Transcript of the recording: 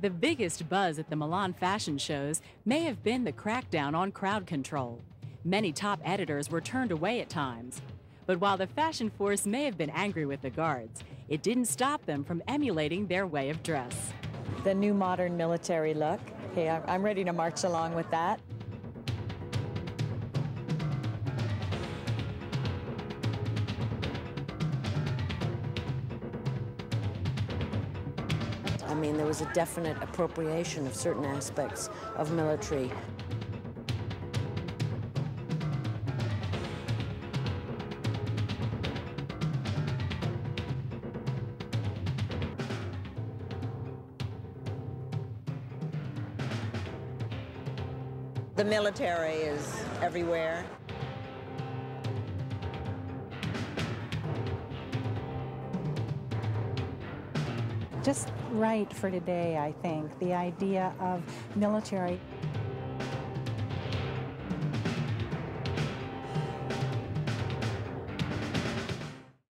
The biggest buzz at the Milan fashion shows may have been the crackdown on crowd control. Many top editors were turned away at times. But while the fashion force may have been angry with the guards, it didn't stop them from emulating their way of dress. The new modern military look. Hey, I'm ready to march along with that. I mean, there was a definite appropriation of certain aspects of military. The military is everywhere. Just right for today, I think, the idea of military.